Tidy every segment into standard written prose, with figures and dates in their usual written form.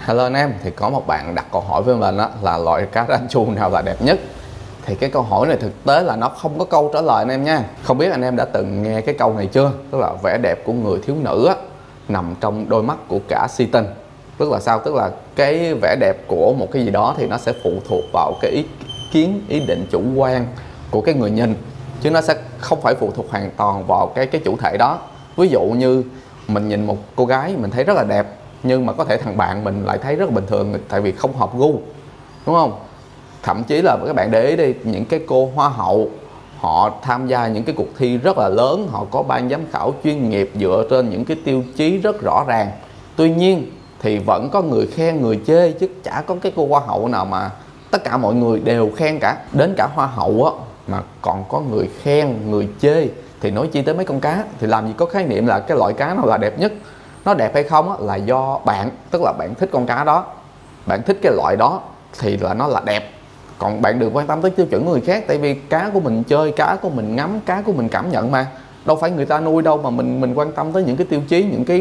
Hello anh em, thì có một bạn đặt câu hỏi với mình đó là loại cá ranh chu nào là đẹp nhất. Thì cái câu hỏi này thực tế là nó không có câu trả lời anh em nha. Không biết anh em đã từng nghe cái câu này chưa? Tức là vẻ đẹp của người thiếu nữ á, nằm trong đôi mắt của cả si tình. Tức là sao? Tức là cái vẻ đẹp của một cái gì đó thì nó sẽ phụ thuộc vào cái ý kiến, ý định chủ quan của cái người nhìn, chứ nó sẽ không phải phụ thuộc hoàn toàn vào cái chủ thể đó. Ví dụ như mình nhìn một cô gái mình thấy rất là đẹp, nhưng mà có thể thằng bạn mình lại thấy rất là bình thường, tại vì không hợp gu, đúng không? Thậm chí là các bạn để ý đi, những cái cô hoa hậu họ tham gia những cái cuộc thi rất là lớn, họ có ban giám khảo chuyên nghiệp dựa trên những cái tiêu chí rất rõ ràng. Tuy nhiên thì vẫn có người khen người chê, chứ chả có cái cô hoa hậu nào mà tất cả mọi người đều khen cả. Đến cả hoa hậu á mà còn có người khen người chê, thì nói chi tới mấy con cá. Thì làm gì có khái niệm là cái loại cá nào là đẹp nhất. Nó đẹp hay không á, là do bạn, tức là bạn thích con cá đó, bạn thích cái loại đó thì là nó là đẹp. Còn bạn đừng quan tâm tới tiêu chuẩn của người khác, tại vì cá của mình chơi, cá của mình ngắm, cá của mình cảm nhận mà, đâu phải người ta nuôi đâu mà mình quan tâm tới những cái tiêu chí, những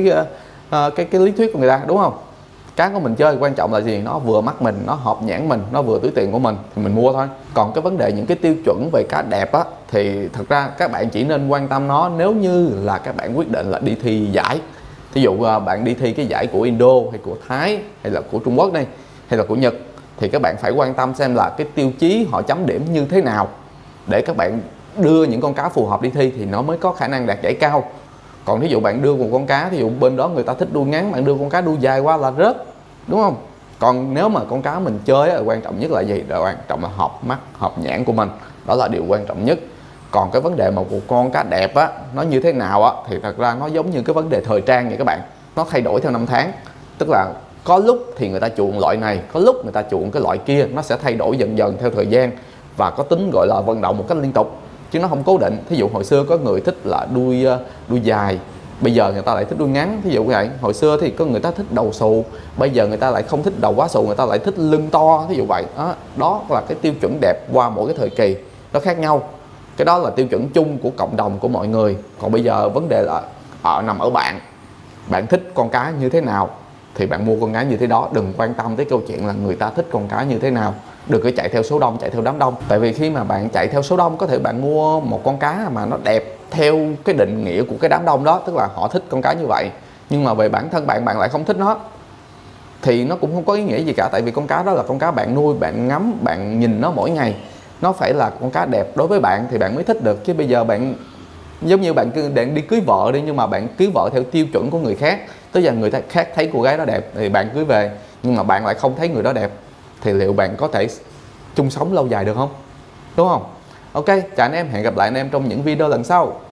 cái lý thuyết của người ta, đúng không? Cá của mình chơi quan trọng là gì? Nó vừa mắt mình, nó hợp nhãn mình, nó vừa túi tiền của mình thì mình mua thôi. Còn cái vấn đề những cái tiêu chuẩn về cá đẹp á, thì thật ra các bạn chỉ nên quan tâm nó nếu như là các bạn quyết định là đi thi giải. Thí dụ bạn đi thi cái giải của Indo hay của Thái hay là của Trung Quốc đây, hay là của Nhật, thì các bạn phải quan tâm xem là cái tiêu chí họ chấm điểm như thế nào, để các bạn đưa những con cá phù hợp đi thi thì nó mới có khả năng đạt giải cao. Còn thí dụ bạn đưa một con cá, thí dụ bên đó người ta thích đuôi ngắn, bạn đưa con cá đuôi dài qua là rớt, đúng không? Còn nếu mà con cá mình chơi á, quan trọng nhất là gì? Là quan trọng là hợp mắt, hợp nhãn của mình, đó là điều quan trọng nhất. Còn cái vấn đề mà một con cá đẹp á, nó như thế nào á, thì thật ra nó giống như cái vấn đề thời trang vậy các bạn. Nó thay đổi theo năm tháng. Tức là có lúc thì người ta chuộng loại này, có lúc người ta chuộng cái loại kia. Nó sẽ thay đổi dần dần theo thời gian, và có tính gọi là vận động một cách liên tục, chứ nó không cố định. Thí dụ hồi xưa có người thích là đuôi dài, bây giờ người ta lại thích đuôi ngắn. Thí dụ vậy, hồi xưa thì có người ta thích đầu xù, bây giờ người ta lại không thích đầu quá xù, người ta lại thích lưng to. Thí dụ vậy đó là cái tiêu chuẩn đẹp qua mỗi cái thời kỳ nó khác nhau. Cái đó là tiêu chuẩn chung của cộng đồng của mọi người. Còn bây giờ vấn đề là nằm ở bạn. Bạn thích con cá như thế nào thì bạn mua con cá như thế đó. Đừng quan tâm tới câu chuyện là người ta thích con cá như thế nào. Đừng có chạy theo số đông, chạy theo đám đông. Tại vì khi mà bạn chạy theo số đông, có thể bạn mua một con cá mà nó đẹp theo cái định nghĩa của cái đám đông đó, tức là họ thích con cá như vậy, nhưng mà về bản thân bạn, bạn lại không thích nó, thì nó cũng không có ý nghĩa gì cả. Tại vì con cá đó là con cá bạn nuôi, bạn ngắm, bạn nhìn nó mỗi ngày. Nó phải là con cá đẹp đối với bạn thì bạn mới thích được. Chứ bây giờ bạn giống như bạn đi cưới vợ đi, nhưng mà bạn cưới vợ theo tiêu chuẩn của người khác, tức là người ta khác thấy cô gái đó đẹp thì bạn cưới về, nhưng mà bạn lại không thấy người đó đẹp, thì liệu bạn có thể chung sống lâu dài được không? Đúng không? Ok, chào anh em, hẹn gặp lại anh em trong những video lần sau.